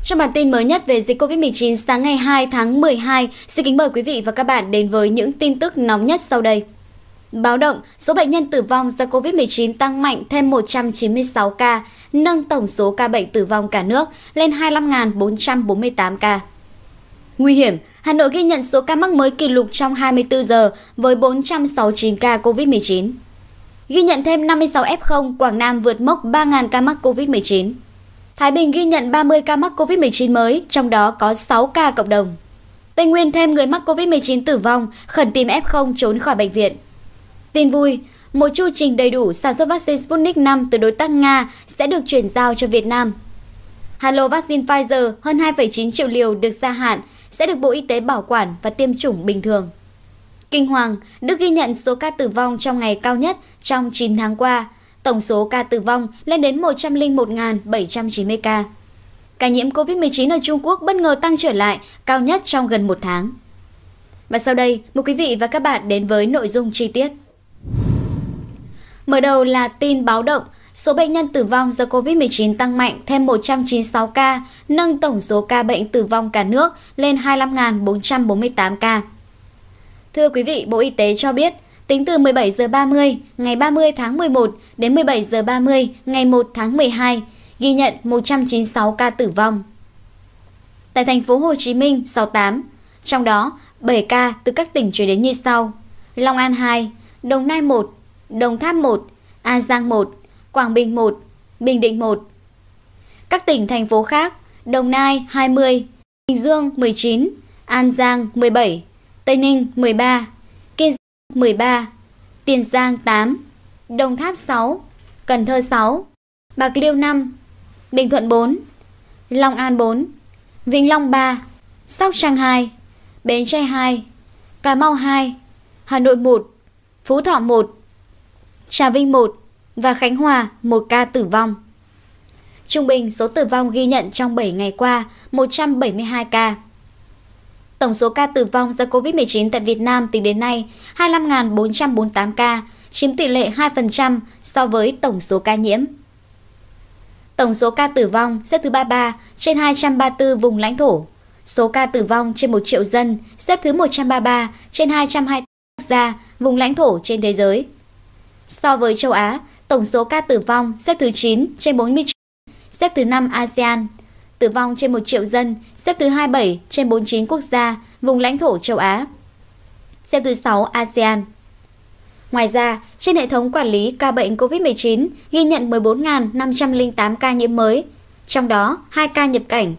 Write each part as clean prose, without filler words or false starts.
Trong bản tin mới nhất về dịch Covid-19 sáng ngày 2 tháng 12, xin kính mời quý vị và các bạn đến với những tin tức nóng nhất sau đây. Báo động, số bệnh nhân tử vong do Covid-19 tăng mạnh thêm 196 ca, nâng tổng số ca bệnh tử vong cả nước lên 25.448 ca. Nguy hiểm, Hà Nội ghi nhận số ca mắc mới kỷ lục trong 24 giờ với 469 ca Covid-19. Ghi nhận thêm 56 F0, Quảng Nam vượt mốc 3.000 ca mắc Covid-19. Thái Bình ghi nhận 30 ca mắc Covid-19 mới, trong đó có 6 ca cộng đồng. Tây Nguyên thêm người mắc Covid-19 tử vong, khẩn tìm F0 trốn khỏi bệnh viện. Tin vui, một chu trình đầy đủ sản xuất vaccine Sputnik V từ đối tác Nga sẽ được chuyển giao cho Việt Nam. Hai lô vaccine Pfizer hơn 2,9 triệu liều được gia hạn sẽ được Bộ Y tế bảo quản và tiêm chủng bình thường. Kinh hoàng, Đức ghi nhận số ca tử vong trong ngày cao nhất trong 9 tháng qua. Tổng số ca tử vong lên đến 101.790 ca. Ca nhiễm Covid-19 ở Trung Quốc bất ngờ tăng trở lại, cao nhất trong gần một tháng. Và sau đây, mời quý vị và các bạn đến với nội dung chi tiết. Mở đầu là tin báo động, số bệnh nhân tử vong do Covid-19 tăng mạnh thêm 196 ca, nâng tổng số ca bệnh tử vong cả nước lên 25.448 ca. Thưa quý vị, Bộ Y tế cho biết, tính từ 17 giờ 30 ngày 30 tháng 11 đến 17 giờ 30 ngày 1 tháng 12, ghi nhận 196 ca tử vong. Tại thành phố Hồ Chí Minh 68, trong đó 7 ca từ các tỉnh chuyển đến như sau: Long An 2, Đồng Nai 1, Đồng Tháp 1, An Giang 1, Quảng Bình 1, Bình Định 1. Các tỉnh thành phố khác: Đồng Nai 20, Bình Dương 19, An Giang 17, Tây Ninh 13, Kiên Giang 13, Tiền Giang 8, Đồng Tháp 6, Cần Thơ 6, Bạc Liêu 5, Bình Thuận 4, Long An 4, Vĩnh Long 3, Sóc Trăng 2, Bến Tre 2, Cà Mau 2, Hà Nội 1, Phú Thọ 1, Trà Vinh 1 và Khánh Hòa 1 ca tử vong. Trung bình số tử vong ghi nhận trong 7 ngày qua 172 ca. Tổng số ca tử vong do Covid-19 tại Việt Nam tính đến nay 25.448 ca, chiếm tỷ lệ 2% so với tổng số ca nhiễm. Tổng số ca tử vong xếp thứ 33 trên 234 vùng lãnh thổ. Số ca tử vong trên 1 triệu dân xếp thứ 133 trên 220 quốc gia, vùng lãnh thổ trên thế giới. So với châu Á, tổng số ca tử vong xếp thứ 9 trên 49, xếp thứ 5 ASEAN. Tử vong trên 1 triệu dân xếp thứ 27 trên 49 quốc gia, vùng lãnh thổ châu Á. Xếp thứ 6 ASEAN. Ngoài ra, trên hệ thống quản lý ca bệnh COVID-19 ghi nhận 14.508 ca nhiễm mới, trong đó 2 ca nhập cảnh,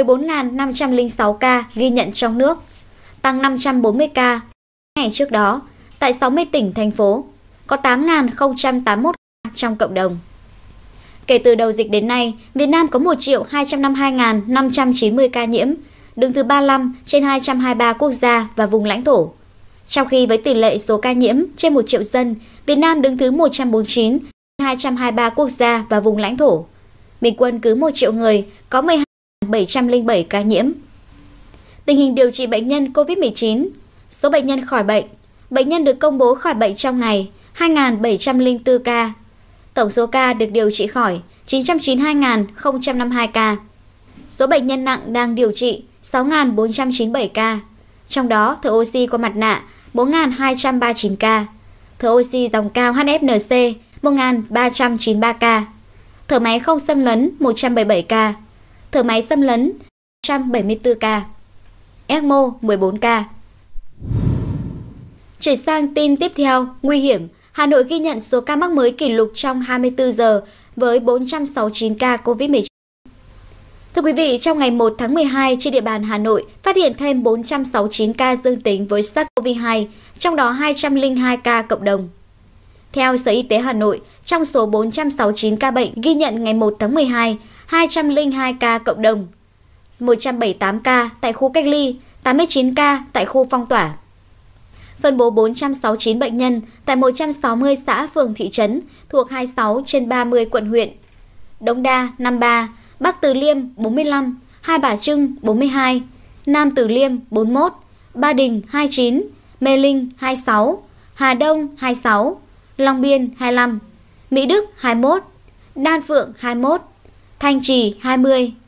14.506 ca ghi nhận trong nước, tăng 540 ca ngày trước đó. Tại 60 tỉnh, thành phố, có 8.081 ca trong cộng đồng. Kể từ đầu dịch đến nay, Việt Nam có 1.252.590 ca nhiễm, đứng thứ 35 trên 223 quốc gia và vùng lãnh thổ. Trong khi với tỷ lệ số ca nhiễm trên 1 triệu dân, Việt Nam đứng thứ 149 trên 223 quốc gia và vùng lãnh thổ. Bình quân cứ 1 triệu người có 12.707 ca nhiễm. Tình hình điều trị bệnh nhân COVID-19, số bệnh nhân khỏi bệnh, bệnh nhân được công bố khỏi bệnh trong ngày 2.704 ca. Tổng số ca được điều trị khỏi 992.052 ca. Số bệnh nhân nặng đang điều trị 6.497 ca. Trong đó thở oxy qua mặt nạ 4.239 ca. Thở oxy dòng cao HFNC 1.393 ca. Thở máy không xâm lấn 177 ca. Thở máy xâm lấn 174 ca. ECMO 14 ca. Chuyển sang tin tiếp theo, nguy hiểm. Hà Nội ghi nhận số ca mắc mới kỷ lục trong 24 giờ với 469 ca COVID-19. Thưa quý vị, trong ngày 1 tháng 12, trên địa bàn Hà Nội phát hiện thêm 469 ca dương tính với SARS-CoV-2, trong đó 202 ca cộng đồng. Theo Sở Y tế Hà Nội, trong số 469 ca bệnh ghi nhận ngày 1 tháng 12, 202 ca cộng đồng, 178 ca tại khu cách ly, 89 ca tại khu phong tỏa. Phân bố 469 bệnh nhân tại 160 xã phường thị trấn thuộc 26 trên 30 quận huyện. Đống Đa 53, Bắc Từ Liêm 45, Hai Bà Trưng 42, Nam Từ Liêm 41, Ba Đình 29, Mê Linh 26, Hà Đông 26, Long Biên 25, Mỹ Đức 21, Đan Phượng 21, Thanh Trì 20,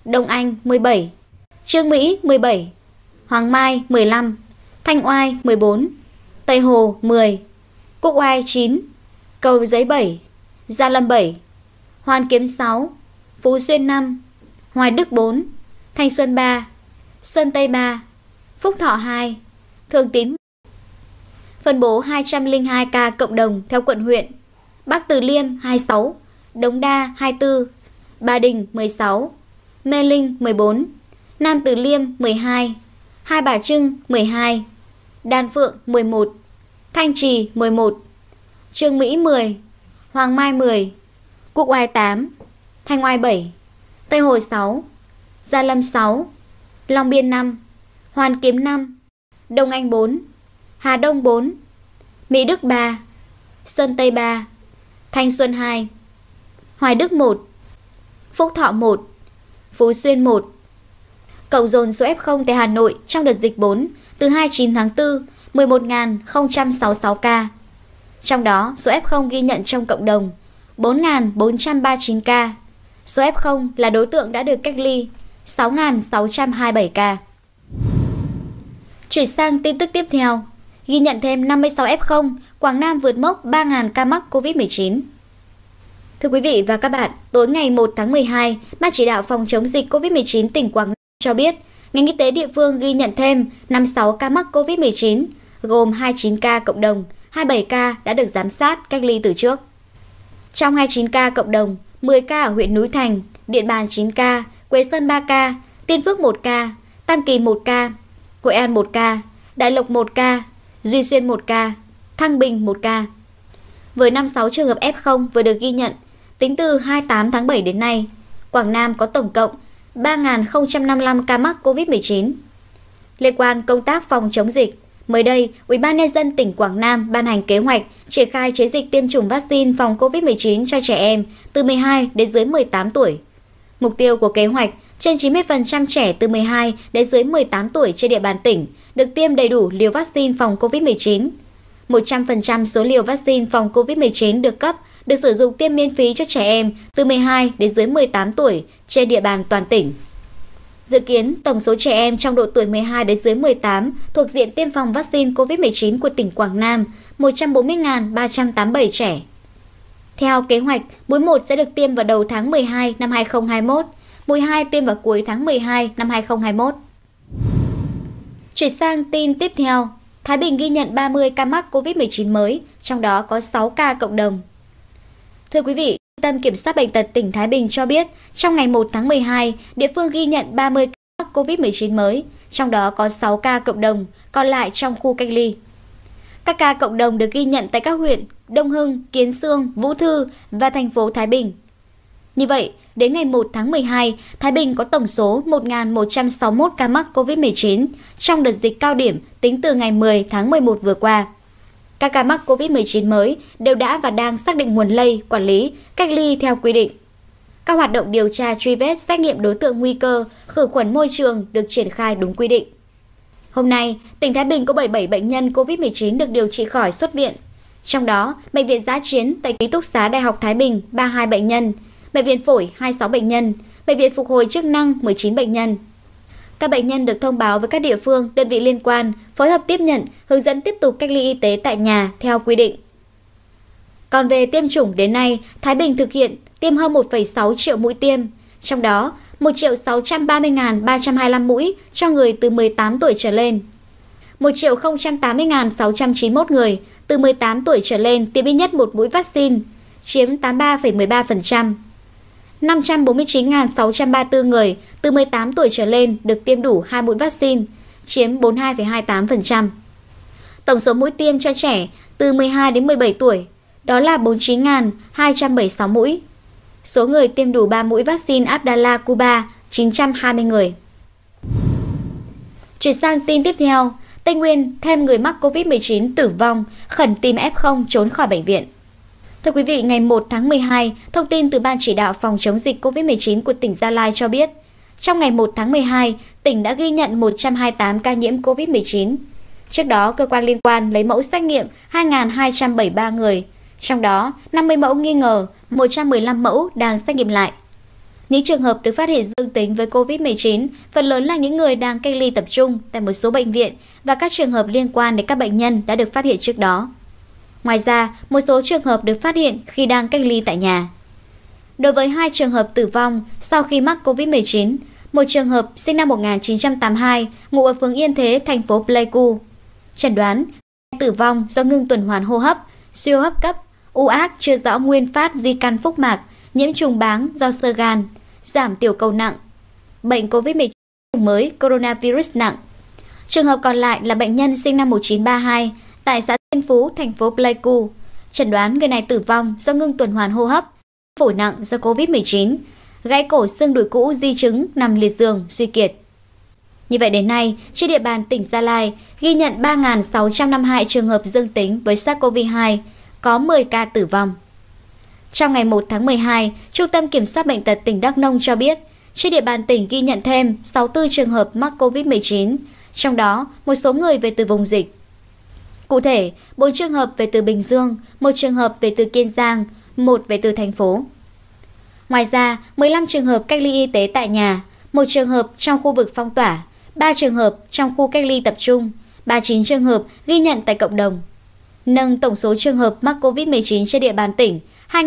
Đông Anh 17, Chương Mỹ 17, Hoàng Mai 15, Thanh Oai 14, Tây Hồ 10, Quốc Oai 9, Cầu Giấy 7, Gia Lâm 7, Hoàn Kiếm 6, Phú Xuyên 5, Hoài Đức 4, Thanh Xuân 3, Sơn Tây 3, Phúc Thọ 2, Thường Tín. Phân bố 202 ca cộng đồng theo quận huyện: Bắc Từ Liêm 26, Đống Đa 24, Ba Đình 16, Mê Linh 14, Nam Từ Liêm 12, Hai Bà Trưng 12, Đan Phượng 11, Thanh Trì 11, Chương Mỹ 10, Hoàng Mai 10, Quốc Oai 8, Thanh Oai 7, Tây Hồ 6, Gia Lâm 6, Long Biên 5, Hoàn Kiếm 5, Đông Anh 4, Hà Đông 4, Mỹ Đức 3, Sơn Tây 3, Thanh Xuân 2, Hoài Đức 1, Phúc Thọ 1, Phú Xuyên 1. Cộng dồn số F0 tại Hà Nội trong đợt dịch 4 từ 29 tháng 4, 11.066 ca. Trong đó, số F0 ghi nhận trong cộng đồng 4.439 ca. Số F0 là đối tượng đã được cách ly 6.627 ca. Chuyển sang tin tức tiếp theo, ghi nhận thêm 56 F0, Quảng Nam vượt mốc 3.000 ca mắc COVID-19. Thưa quý vị và các bạn, tối ngày 1 tháng 12, Ban chỉ đạo phòng chống dịch COVID-19 tỉnh Quảng Nam cho biết, ngành y tế địa phương ghi nhận thêm 56 ca mắc COVID-19, gồm 29 ca cộng đồng, 27 ca đã được giám sát cách ly từ trước. Trong 29 ca cộng đồng, 10 ca ở huyện Núi Thành, Điện Bàn 9 ca, Quế Sơn 3 ca, Tiên Phước 1 ca, Tam Kỳ 1 ca, Hội An 1 ca, Đại Lộc 1 ca, Duy Xuyên 1 ca, Thăng Bình 1 ca. Với 56 trường hợp F0 vừa được ghi nhận, tính từ 28 tháng 7 đến nay, Quảng Nam có tổng cộng 3.055 ca mắc COVID-19. Liên quan công tác phòng chống dịch, mới đây, UBND tỉnh Quảng Nam ban hành kế hoạch triển khai chiến dịch tiêm chủng vaccine phòng COVID-19 cho trẻ em từ 12 đến dưới 18 tuổi. Mục tiêu của kế hoạch, trên 90% trẻ từ 12 đến dưới 18 tuổi trên địa bàn tỉnh được tiêm đầy đủ liều vaccine phòng COVID-19. 100% số liều vaccine phòng COVID-19 được cấp được sử dụng tiêm miễn phí cho trẻ em từ 12 đến dưới 18 tuổi trên địa bàn toàn tỉnh. Dự kiến, tổng số trẻ em trong độ tuổi 12 đến dưới 18 thuộc diện tiêm phòng vaccine COVID-19 của tỉnh Quảng Nam 140.387 trẻ. Theo kế hoạch, mũi 1 sẽ được tiêm vào đầu tháng 12 năm 2021, mũi 2 tiêm vào cuối tháng 12 năm 2021. Chuyển sang tin tiếp theo, Thái Bình ghi nhận 30 ca mắc COVID-19 mới, trong đó có 6 ca cộng đồng. Thưa quý vị, Trung tâm Kiểm soát Bệnh tật tỉnh Thái Bình cho biết, trong ngày 1 tháng 12, địa phương ghi nhận 30 ca mắc COVID-19 mới, trong đó có 6 ca cộng đồng, còn lại trong khu cách ly. Các ca cộng đồng được ghi nhận tại các huyện Đông Hưng, Kiến Xương, Vũ Thư và thành phố Thái Bình. Như vậy, đến ngày 1 tháng 12, Thái Bình có tổng số 1.161 ca mắc COVID-19 trong đợt dịch cao điểm tính từ ngày 10 tháng 11 vừa qua. Các ca mắc COVID-19 mới đều đã và đang xác định nguồn lây, quản lý, cách ly theo quy định. Các hoạt động điều tra truy vết, xét nghiệm đối tượng nguy cơ, khử khuẩn môi trường được triển khai đúng quy định. Hôm nay, tỉnh Thái Bình có 77 bệnh nhân COVID-19 được điều trị khỏi xuất viện. Trong đó, Bệnh viện Dã Chiến tại ký túc xá Đại học Thái Bình 32 bệnh nhân, Bệnh viện Phổi 26 bệnh nhân, Bệnh viện Phục hồi chức năng 19 bệnh nhân. Các bệnh nhân được thông báo với các địa phương, đơn vị liên quan, phối hợp tiếp nhận, hướng dẫn tiếp tục cách ly y tế tại nhà theo quy định. Còn về tiêm chủng đến nay, Thái Bình thực hiện tiêm hơn 1,6 triệu mũi tiêm, trong đó 1.630.325 mũi cho người từ 18 tuổi trở lên. 1.080.691 người từ 18 tuổi trở lên tiêm ít nhất một mũi vaccine, chiếm 83,13%. 549.634 người từ 18 tuổi trở lên được tiêm đủ 2 mũi vaccine, chiếm 42,28%. Tổng số mũi tiêm cho trẻ từ 12 đến 17 tuổi, đó là 49.276 mũi. Số người tiêm đủ 3 mũi vaccine Abdala Cuba, 920 người. Chuyển sang tin tiếp theo, Tây Nguyên thêm người mắc COVID-19 tử vong, khẩn tìm F0 trốn khỏi bệnh viện. Thưa quý vị, ngày 1 tháng 12, thông tin từ Ban chỉ đạo phòng chống dịch COVID-19 của tỉnh Gia Lai cho biết, trong ngày 1 tháng 12, tỉnh đã ghi nhận 128 ca nhiễm COVID-19. Trước đó, cơ quan liên quan lấy mẫu xét nghiệm 2.273 người, trong đó 50 mẫu nghi ngờ, 115 mẫu đang xét nghiệm lại. Những trường hợp được phát hiện dương tính với COVID-19 phần lớn là những người đang cách ly tập trung tại một số bệnh viện và các trường hợp liên quan đến các bệnh nhân đã được phát hiện trước đó. Ngoài ra, một số trường hợp được phát hiện khi đang cách ly tại nhà. Đối với 2 trường hợp tử vong sau khi mắc COVID-19, một trường hợp sinh năm 1982, ngụ ở phường Yên Thế, thành phố Pleiku. Chẩn đoán tử vong do ngưng tuần hoàn hô hấp, suy hô hấp cấp, u ác chưa rõ nguyên phát di căn phúc mạc, nhiễm trùng báng do xơ gan, giảm tiểu cầu nặng, bệnh COVID-19 mới coronavirus nặng. Trường hợp còn lại là bệnh nhân sinh năm 1932 tại xã Thiên Phú, thành phố Pleiku. Chẩn đoán người này tử vong do ngưng tuần hoàn hô hấp, phổi nặng do COVID-19, gãy cổ xương đùi cũ di chứng nằm liệt giường suy kiệt. Như vậy đến nay, trên địa bàn tỉnh Gia Lai ghi nhận 3.652 trường hợp dương tính với SARS-CoV-2, có 10 ca tử vong. Trong ngày 1 tháng 12, Trung tâm Kiểm soát Bệnh tật tỉnh Đắk Nông cho biết, trên địa bàn tỉnh ghi nhận thêm 64 trường hợp mắc COVID-19, trong đó một số người về từ vùng dịch. Cụ thể, 4 trường hợp về từ Bình Dương, 1 trường hợp về từ Kiên Giang, 1 về từ thành phố. Ngoài ra, 15 trường hợp cách ly y tế tại nhà, 1 trường hợp trong khu vực phong tỏa, 3 trường hợp trong khu cách ly tập trung, 39 trường hợp ghi nhận tại cộng đồng. Nâng tổng số trường hợp mắc COVID-19 trên địa bàn tỉnh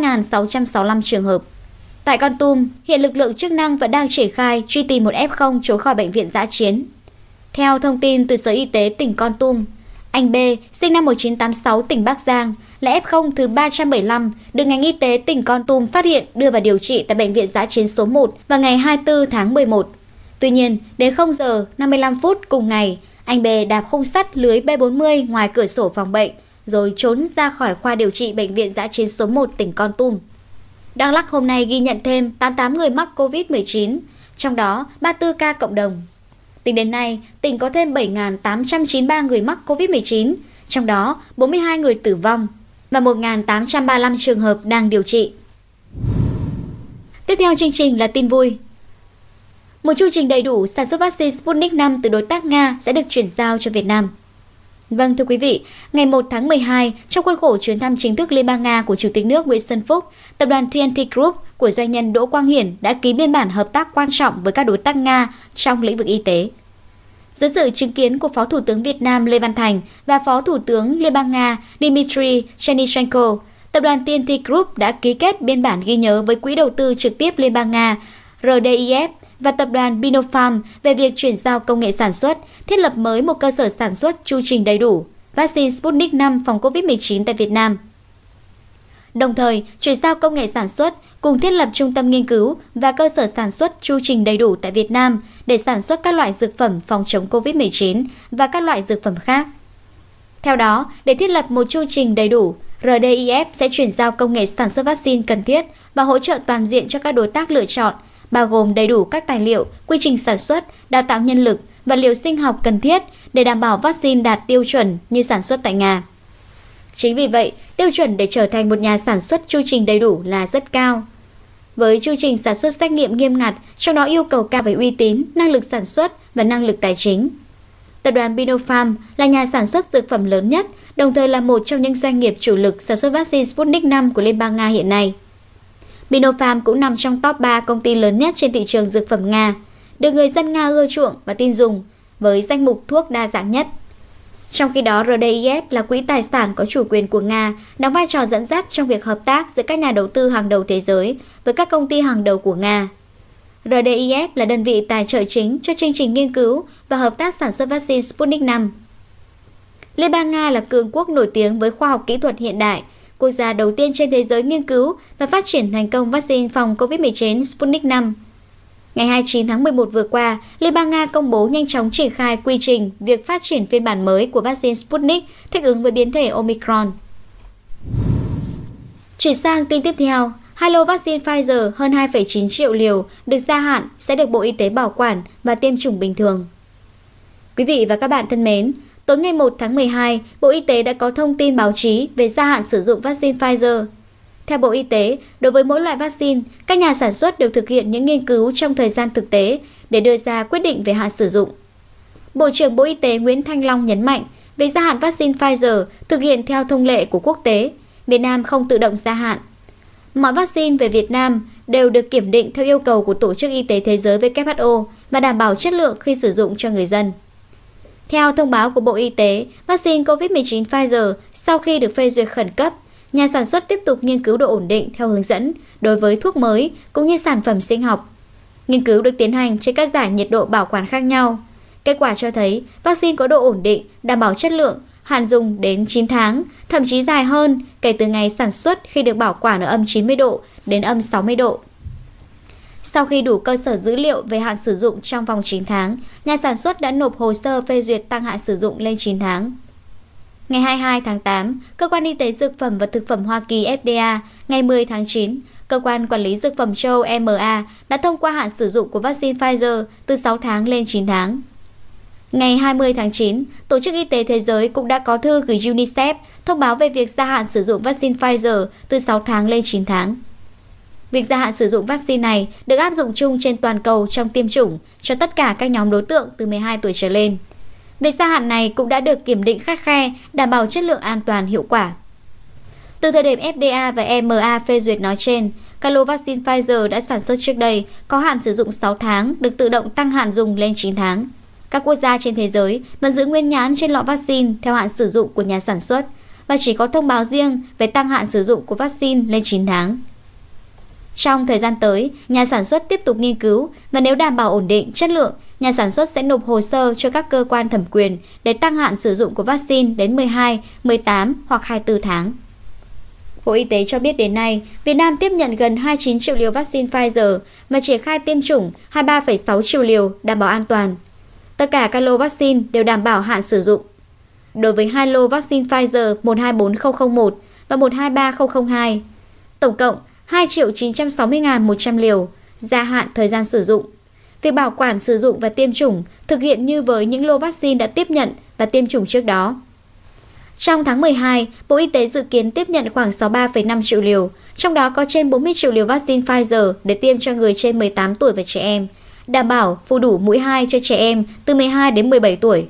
2.665 trường hợp. Tại Kon Tum, hiện lực lượng chức năng vẫn đang triển khai truy tìm một F0 trốn khỏi bệnh viện dã chiến. Theo thông tin từ Sở Y tế tỉnh Kon Tum, anh B, sinh năm 1986 tỉnh Bắc Giang, là F0 thứ 375 được ngành y tế tỉnh Kon Tum phát hiện đưa vào điều trị tại bệnh viện dã chiến số 1 vào ngày 24 tháng 11. Tuy nhiên, đến 0 giờ 55 phút cùng ngày, anh B đạp khung sắt lưới B40 ngoài cửa sổ phòng bệnh, rồi trốn ra khỏi khoa điều trị bệnh viện dã chiến số 1 tỉnh Kon Tum. Đắk Lắk hôm nay ghi nhận thêm 88 người mắc COVID-19, trong đó 34 ca cộng đồng. Tính đến nay, tỉnh có thêm 7.893 người mắc COVID-19, trong đó 42 người tử vong và 1.835 trường hợp đang điều trị. Tiếp theo chương trình là tin vui. Một chu trình đầy đủ sản xuất vaccine Sputnik V từ đối tác Nga sẽ được chuyển giao cho Việt Nam. Vâng, thưa quý vị, ngày 1 tháng 12, trong khuôn khổ chuyến thăm chính thức Liên bang Nga của Chủ tịch nước Nguyễn Xuân Phúc, tập đoàn TNT Group của doanh nhân Đỗ Quang Hiển đã ký biên bản hợp tác quan trọng với các đối tác Nga trong lĩnh vực y tế. Dưới sự chứng kiến của Phó Thủ tướng Việt Nam Lê Văn Thành và Phó Thủ tướng Liên bang Nga Dmitry Chernyshchenko, tập đoàn TNT Group đã ký kết biên bản ghi nhớ với Quỹ đầu tư trực tiếp Liên bang Nga RDIF và tập đoàn Binopharm về việc chuyển giao công nghệ sản xuất, thiết lập mới một cơ sở sản xuất chu trình đầy đủ vaccine Sputnik V phòng COVID-19 tại Việt Nam. Đồng thời, chuyển giao công nghệ sản xuất cùng thiết lập trung tâm nghiên cứu và cơ sở sản xuất chu trình đầy đủ tại Việt Nam để sản xuất các loại dược phẩm phòng chống COVID-19 và các loại dược phẩm khác. Theo đó, để thiết lập một chu trình đầy đủ, RDIF sẽ chuyển giao công nghệ sản xuất vaccine cần thiết và hỗ trợ toàn diện cho các đối tác lựa chọn, bao gồm đầy đủ các tài liệu, quy trình sản xuất, đào tạo nhân lực, vật liệu sinh học cần thiết để đảm bảo vaccine đạt tiêu chuẩn như sản xuất tại Nga. Chính vì vậy, tiêu chuẩn để trở thành một nhà sản xuất chu trình đầy đủ là rất cao. Với chu trình sản xuất xét nghiệm nghiêm ngặt, trong đó yêu cầu cao về uy tín, năng lực sản xuất và năng lực tài chính. Tập đoàn Binopharm là nhà sản xuất dược phẩm lớn nhất, đồng thời là một trong những doanh nghiệp chủ lực sản xuất vaccine Sputnik V của Liên bang Nga hiện nay. Binopharm cũng nằm trong top 3 công ty lớn nhất trên thị trường dược phẩm Nga, được người dân Nga ưa chuộng và tin dùng, với danh mục thuốc đa dạng nhất. Trong khi đó, RDIF là quỹ tài sản có chủ quyền của Nga, đóng vai trò dẫn dắt trong việc hợp tác giữa các nhà đầu tư hàng đầu thế giới với các công ty hàng đầu của Nga. RDIF là đơn vị tài trợ chính cho chương trình nghiên cứu và hợp tác sản xuất vaccine Sputnik V. Liên bang Nga là cường quốc nổi tiếng với khoa học kỹ thuật hiện đại, quốc gia đầu tiên trên thế giới nghiên cứu và phát triển thành công vaccine phòng COVID-19 Sputnik V. Ngày 29 tháng 11 vừa qua, Liên bang Nga công bố nhanh chóng triển khai quy trình việc phát triển phiên bản mới của vaccine Sputnik thích ứng với biến thể Omicron. Chuyển sang tin tiếp theo, hai lô vaccine Pfizer hơn 2,9 triệu liều được gia hạn sẽ được Bộ Y tế bảo quản và tiêm chủng bình thường. Quý vị và các bạn thân mến, tối ngày 1 tháng 12, Bộ Y tế đã có thông tin báo chí về gia hạn sử dụng vaccine Pfizer. Theo Bộ Y tế, đối với mỗi loại vaccine, các nhà sản xuất đều thực hiện những nghiên cứu trong thời gian thực tế để đưa ra quyết định về hạn sử dụng. Bộ trưởng Bộ Y tế Nguyễn Thanh Long nhấn mạnh, việc gia hạn vaccine Pfizer thực hiện theo thông lệ của quốc tế, Việt Nam không tự động gia hạn. Mọi vaccine về Việt Nam đều được kiểm định theo yêu cầu của Tổ chức Y tế Thế giới WHO và đảm bảo chất lượng khi sử dụng cho người dân. Theo thông báo của Bộ Y tế, vaccine COVID-19 Pfizer sau khi được phê duyệt khẩn cấp, nhà sản xuất tiếp tục nghiên cứu độ ổn định theo hướng dẫn đối với thuốc mới cũng như sản phẩm sinh học. Nghiên cứu được tiến hành trên các giải nhiệt độ bảo quản khác nhau. Kết quả cho thấy vaccine có độ ổn định, đảm bảo chất lượng, hạn dùng đến 9 tháng, thậm chí dài hơn kể từ ngày sản xuất khi được bảo quản ở âm 90 độ đến âm 60 độ. Sau khi đủ cơ sở dữ liệu về hạn sử dụng trong vòng 9 tháng, nhà sản xuất đã nộp hồ sơ phê duyệt tăng hạn sử dụng lên 9 tháng. Ngày 22 tháng 8, Cơ quan Y tế Dược phẩm và Thực phẩm Hoa Kỳ FDA, ngày 10 tháng 9, Cơ quan Quản lý Dược phẩm châu Âu EMA đã thông qua hạn sử dụng của vaccine Pfizer từ 6 tháng lên 9 tháng. Ngày 20 tháng 9, Tổ chức Y tế Thế giới cũng đã có thư gửi UNICEF thông báo về việc gia hạn sử dụng vaccine Pfizer từ 6 tháng lên 9 tháng. Việc gia hạn sử dụng vaccine này được áp dụng chung trên toàn cầu trong tiêm chủng cho tất cả các nhóm đối tượng từ 12 tuổi trở lên. Việc gia hạn này cũng đã được kiểm định khắt khe, đảm bảo chất lượng an toàn hiệu quả. Từ thời điểm FDA và EMA phê duyệt nói trên, các lô vaccine Pfizer đã sản xuất trước đây có hạn sử dụng 6 tháng được tự động tăng hạn dùng lên 9 tháng. Các quốc gia trên thế giới vẫn giữ nguyên nhãn trên lọ vaccine theo hạn sử dụng của nhà sản xuất và chỉ có thông báo riêng về tăng hạn sử dụng của vaccine lên 9 tháng. Trong thời gian tới, nhà sản xuất tiếp tục nghiên cứu và nếu đảm bảo ổn định, chất lượng, nhà sản xuất sẽ nộp hồ sơ cho các cơ quan thẩm quyền để tăng hạn sử dụng của vaccine đến 12, 18 hoặc 24 tháng. Bộ Y tế cho biết đến nay, Việt Nam tiếp nhận gần 29 triệu liều vaccine Pfizer và triển khai tiêm chủng 23,6 triệu liều đảm bảo an toàn. Tất cả các lô vaccine đều đảm bảo hạn sử dụng. Đối với 2 lô vaccine Pfizer 124001 và 123002, tổng cộng 2.960.100 liều, gia hạn thời gian sử dụng. Việc bảo quản sử dụng và tiêm chủng thực hiện như với những lô vaccine đã tiếp nhận và tiêm chủng trước đó. Trong tháng 12, Bộ Y tế dự kiến tiếp nhận khoảng 63,5 triệu liều, trong đó có trên 40 triệu liều vaccine Pfizer để tiêm cho người trên 18 tuổi và trẻ em, đảm bảo phủ đủ mũi 2 cho trẻ em từ 12 đến 17 tuổi.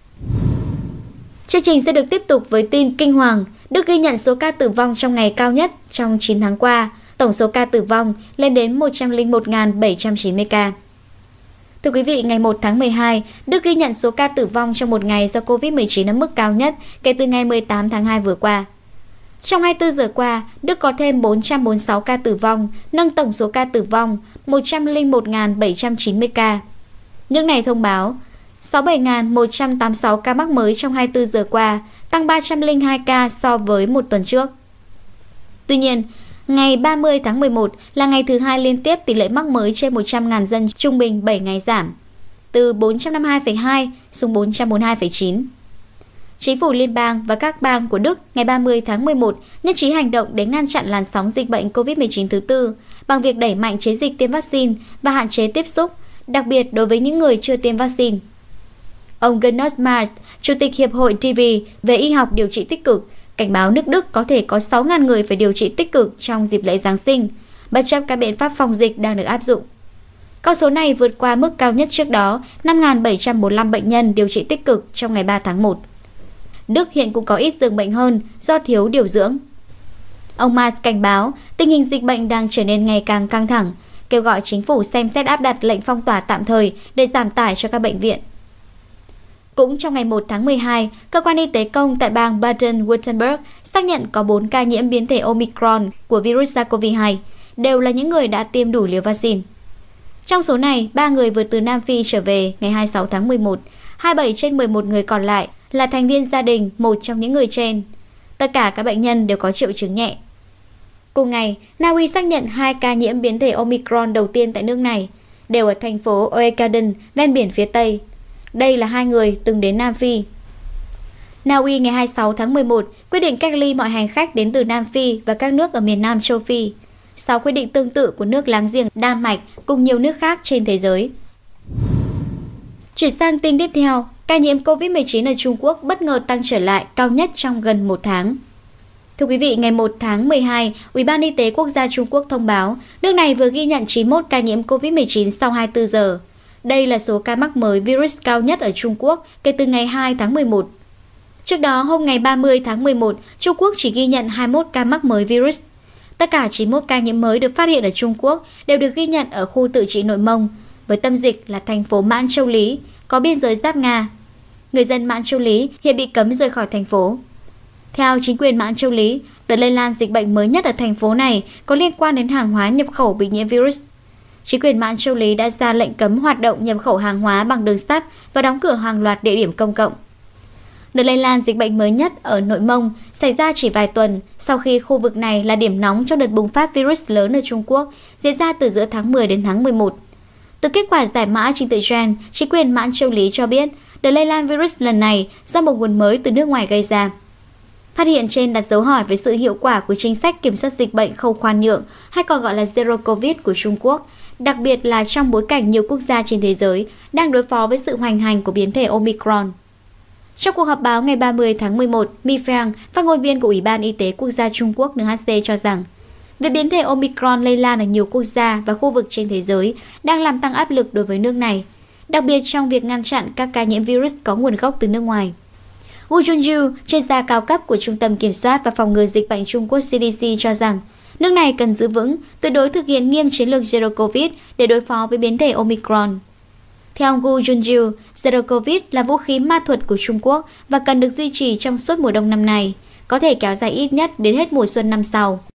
Chương trình sẽ được tiếp tục với tin kinh hoàng. Đức ghi nhận số ca tử vong trong ngày cao nhất trong 9 tháng qua. Tổng số ca tử vong lên đến 101.790 ca. Thưa quý vị, ngày 1 tháng 12, Đức ghi nhận số ca tử vong trong một ngày do Covid-19 ở mức cao nhất kể từ ngày 18 tháng 2 vừa qua. Trong 24 giờ qua, Đức có thêm 446 ca tử vong, nâng tổng số ca tử vong 101.790 ca. Nước này thông báo 67.186 ca mắc mới trong 24 giờ qua, tăng 302 ca so với một tuần trước. Tuy nhiên, ngày 30 tháng 11 là ngày thứ hai liên tiếp tỷ lệ mắc mới trên 100.000 dân trung bình 7 ngày giảm, từ 452,2 xuống 442,9. Chính phủ liên bang và các bang của Đức ngày 30 tháng 11 nhất trí hành động để ngăn chặn làn sóng dịch bệnh COVID-19 thứ tư bằng việc đẩy mạnh chiến dịch tiêm vaccine và hạn chế tiếp xúc, đặc biệt đối với những người chưa tiêm vaccine. Ông Gernot Mars, Chủ tịch Hiệp hội TV về y học điều trị tích cực, cảnh báo nước Đức có thể có 6.000 người phải điều trị tích cực trong dịp lễ Giáng sinh, bất chấp các biện pháp phòng dịch đang được áp dụng. Con số này vượt qua mức cao nhất trước đó, 5.745 bệnh nhân điều trị tích cực trong ngày 3 tháng 1. Đức hiện cũng có ít giường bệnh hơn do thiếu điều dưỡng. Ông Mars cảnh báo tình hình dịch bệnh đang trở nên ngày càng căng thẳng, kêu gọi chính phủ xem xét áp đặt lệnh phong tỏa tạm thời để giảm tải cho các bệnh viện. Cũng trong ngày 1 tháng 12, Cơ quan Y tế công tại bang Baden-Württemberg xác nhận có 4 ca nhiễm biến thể Omicron của virus SARS-CoV-2, đều là những người đã tiêm đủ liều vaccine. Trong số này, 3 người vừa từ Nam Phi trở về ngày 26 tháng 11, 27 trên 11 người còn lại là thành viên gia đình một trong những người trên. Tất cả các bệnh nhân đều có triệu chứng nhẹ. Cùng ngày, Na Uy xác nhận 2 ca nhiễm biến thể Omicron đầu tiên tại nước này, đều ở thành phố Oegaden, ven biển phía Tây. Đây là 2 người từng đến Nam Phi. Na Uy ngày 26 tháng 11 quyết định cách ly mọi hành khách đến từ Nam Phi và các nước ở miền Nam châu Phi, sau quyết định tương tự của nước láng giềng Đan Mạch cùng nhiều nước khác trên thế giới. Chuyển sang tin tiếp theo, ca nhiễm COVID-19 ở Trung Quốc bất ngờ tăng trở lại cao nhất trong gần 1 tháng. Thưa quý vị, ngày 1 tháng 12, Ủy ban Y tế Quốc gia Trung Quốc thông báo nước này vừa ghi nhận 91 ca nhiễm COVID-19 sau 24 giờ. Đây là số ca mắc mới virus cao nhất ở Trung Quốc kể từ ngày 2 tháng 11. Trước đó, hôm ngày 30 tháng 11, Trung Quốc chỉ ghi nhận 21 ca mắc mới virus. Tất cả 91 ca nhiễm mới được phát hiện ở Trung Quốc đều được ghi nhận ở khu tự trị Nội Mông, với tâm dịch là thành phố Mãn Châu Lý, có biên giới giáp Nga. Người dân Mãn Châu Lý hiện bị cấm rời khỏi thành phố. Theo chính quyền Mãn Châu Lý, đợt lây lan dịch bệnh mới nhất ở thành phố này có liên quan đến hàng hóa nhập khẩu bị nhiễm virus. Chính quyền Mãn Châu Lý đã ra lệnh cấm hoạt động nhập khẩu hàng hóa bằng đường sắt và đóng cửa hàng loạt địa điểm công cộng. Đợt lây lan dịch bệnh mới nhất ở Nội Mông xảy ra chỉ vài tuần sau khi khu vực này là điểm nóng trong đợt bùng phát virus lớn ở Trung Quốc, diễn ra từ giữa tháng 10 đến tháng 11. Từ kết quả giải mã trình tự gen, chính quyền Mãn Châu Lý cho biết đợt lây lan virus lần này do một nguồn mới từ nước ngoài gây ra. Phát hiện trên đặt dấu hỏi về sự hiệu quả của chính sách kiểm soát dịch bệnh không khoan nhượng, hay còn gọi là Zero Covid của Trung Quốc, đặc biệt là trong bối cảnh nhiều quốc gia trên thế giới đang đối phó với sự hoành hành của biến thể Omicron. Trong cuộc họp báo ngày 30 tháng 11, Mi Feng, phát ngôn viên của Ủy ban Y tế Quốc gia Trung Quốc NHC cho rằng, việc biến thể Omicron lây lan ở nhiều quốc gia và khu vực trên thế giới đang làm tăng áp lực đối với nước này, đặc biệt trong việc ngăn chặn các ca nhiễm virus có nguồn gốc từ nước ngoài. Wu Junyu, chuyên gia cao cấp của Trung tâm Kiểm soát và Phòng ngừa Dịch bệnh Trung Quốc CDC cho rằng, nước này cần giữ vững, tuyệt đối thực hiện nghiêm chiến lược Zero Covid để đối phó với biến thể Omicron. Theo ông Wu Junyu, Zero Covid là vũ khí ma thuật của Trung Quốc và cần được duy trì trong suốt mùa đông năm nay, có thể kéo dài ít nhất đến hết mùa xuân năm sau.